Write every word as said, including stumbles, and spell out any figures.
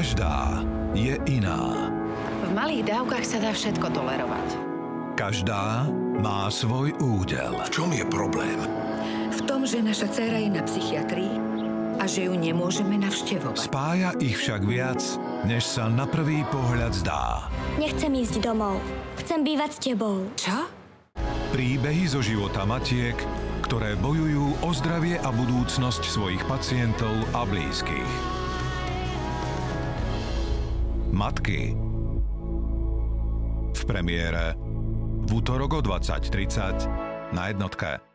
Každá je iná. V malých dávkach sa dá všetko tolerovať. Každá má svoj údel. V čom je problém? V tom, že naša dcéra je na psychiatrii a že ju nemôžeme navštevovať. Spája ich však viac, než sa na prvý pohľad zdá. Nechcem ísť domov. Chcem bývať s tebou. Čo? Príbehy zo života matiek, ktoré bojujú o zdravie a budúcnosť svojich pacientov a blízkych. Matky. V premiére v útorok o dvadsať tridsať na jednotke.